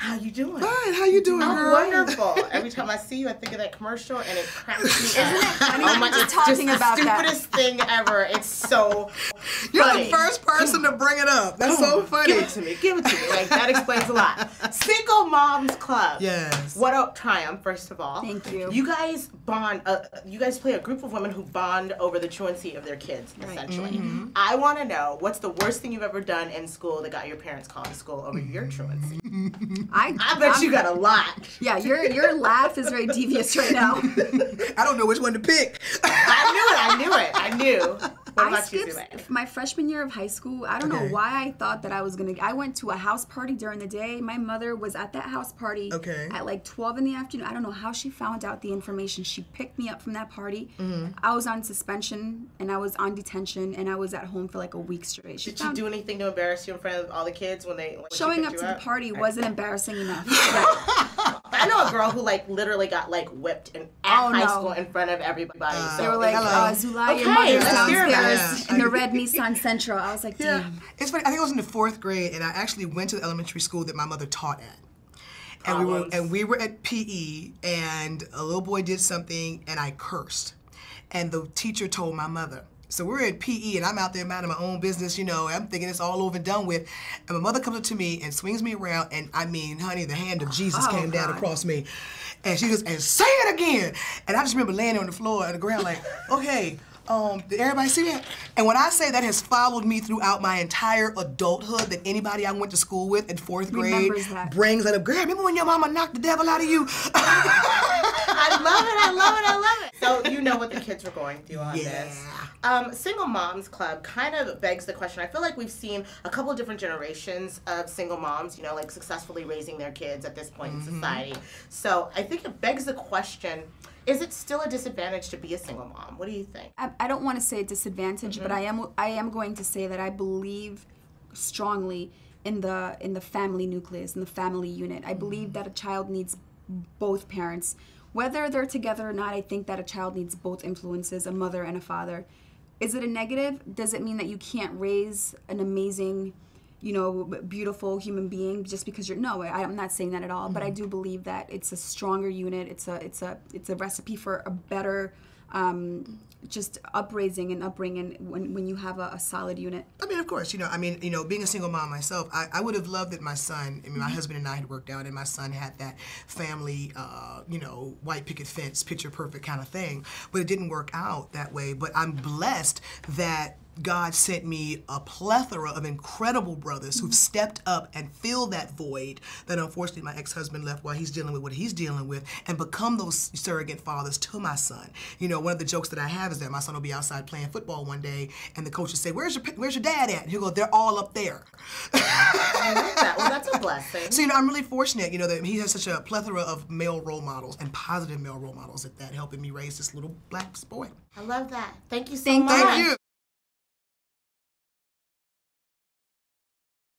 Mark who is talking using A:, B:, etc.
A: How you doing?
B: Fine. How you doing, girl?
A: Wonderful. Every time I see you, I think of that commercial, and it cracks me up.
C: Isn't it funny?
A: Oh my,
C: Just
A: it's
C: talking
A: just
C: about
A: the
C: that.
A: stupidest thing ever. It's so
B: You're
A: funny.
B: the first person to bring it up. That's so funny.
A: Give it to me. Give it to me. Like, that explains a lot. Single Moms Club.
B: Yes.
A: What a triumph, first of all.
C: Thank you.
A: You guys bond, you guys play a group of women who bond over the truancy of their kids, essentially.
B: Mm-hmm.
A: I want to know, what's the worst thing you've ever done in school that got your parents called to school over your truancy? I bet you got a lot.
C: Yeah, your laugh is very devious right now.
B: I don't know which one to pick.
A: I knew. What
C: I
A: about you,
C: skipped
A: Zulaine?
C: my freshman year of high school. I don't know why I thought that I was gonna. I went to a house party during the day. My mother was at that house party at like 12 in the afternoon. I don't know how she found out the information. She picked me up from that party. I was on suspension and I was on detention and I was at home for like a week straight.
A: Did you do anything to embarrass you in front of all the kids when
C: Showing up to the party wasn't embarrassing enough.
A: I know a girl who like literally got like whipped at high school in front of everybody.
C: They were like, Zulay, your mother's downstairs in the red Nissan Sentra. I was like, damn.
B: It's funny. I think I was in the 4th grade, and I actually went to the elementary school that my mother taught at. And we were at PE, and a little boy did something, and I cursed. And the teacher told my mother. So we're at PE, and I'm out there minding my own business, you know, I'm thinking it's all over and done with. And my mother comes up to me and swings me around, and I mean, honey, the hand of Jesus came down across me. And she goes, and say it again. And I just remember laying on the floor on the ground like, okay, did everybody see that? And when I say that has followed me throughout my entire adulthood, that anybody I went to school with in 4th grade brings that up. Girl, remember when your mama knocked the devil out of you?
A: I love it. So you know what the kids were going through on this. Single Moms Club kind of begs the question. I feel like we've seen a couple of different generations of single moms, you know, like successfully raising their kids at this point in society. So I think it begs the question, is it still a disadvantage to be a single mom? What do you think?
C: I don't want to say a disadvantage, but I am going to say that I believe strongly in the family nucleus, in the family unit. I believe that a child needs both parents. Whether they're together or not, I think that a child needs both influences, a mother and a father. Is it a negative? Does it mean that you can't raise an amazing, you know, beautiful human being just because you're, no, I'm not saying that at all, but I do believe that it's a stronger unit. It's a recipe for a better just upraising and upbringing when you have a solid unit.
B: I mean, of course, being a single mom myself, I would have loved that my son, my husband and I had worked out, and my son had that family, white picket fence, picture perfect kind of thing, but it didn't work out that way. But I'm blessed that God sent me a plethora of incredible brothers who've stepped up and filled that void that unfortunately my ex-husband left while he's dealing with what he's dealing with, and become those surrogate fathers to my son. You know, one of the jokes that I have is that my son will be outside playing football one day, and the coach will say, where's your dad at? And he'll go, they're all up there.
A: I love that. Well, that's a blessing.
B: So, I'm really fortunate, that he has such a plethora of male role models, and positive male role models at that, helping me raise this little black boy.
A: I love that. Thank you so much.
B: Thank you.